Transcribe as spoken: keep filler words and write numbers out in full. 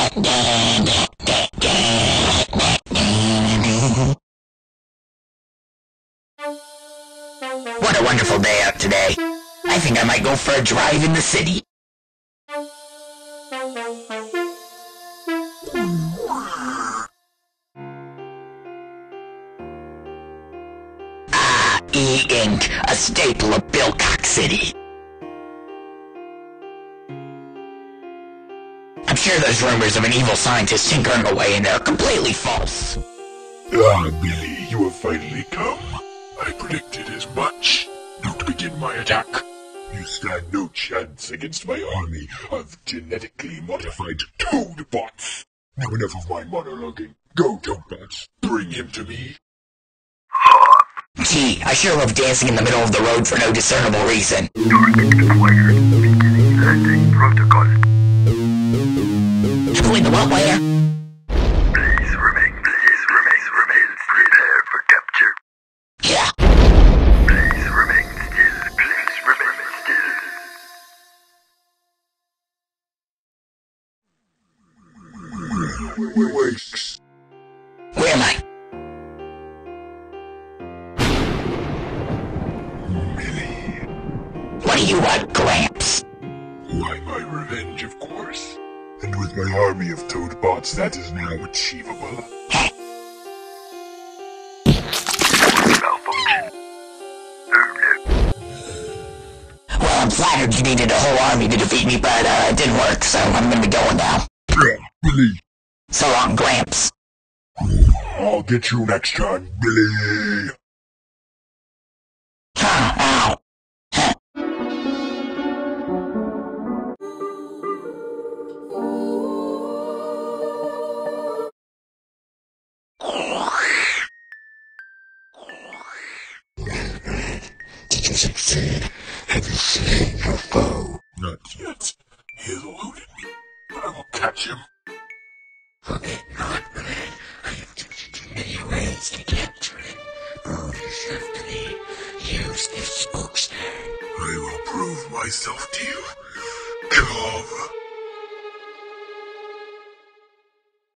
What a wonderful day out today. I think I might go for a drive in the city. Ah, E-Ink, a staple of Bilkok City. I'm sure those rumors of an evil scientist tinkering away in there are completely false. Ah, Billy, you have finally come. I predicted as much. Now to begin my attack. You stand no chance against my army of genetically modified Toadbots. Now enough of my monologuing. Go, Toadbots. Bring him to me. Gee, I sure love dancing in the middle of the road for no discernible reason. Target acquired. Beginning landing protocol. Wait, the what, where? Please remain, please remain, remain prepared for capture. Yeah. Please remain still, please remain still. Wakes. Where am I? Billy. What do you want, Gramps? Why, my revenge, of course. And with my army of Toadbots, that is now achievable. Malfunction. Oh no. Well, I'm flattered you needed a whole army to defeat me, but uh, it didn't work, so I'm gonna be going now. Billy. So long, Gramps. I'll get you next time, Billy. Huh, ow. Huh. Did you succeed? Have you seen your foe? Not yet. He has eluded me, but I will catch him. Okay, not really. I have chosen too many ways to capture him. Only swiftly use this smokestack. I will prove myself to you. Come.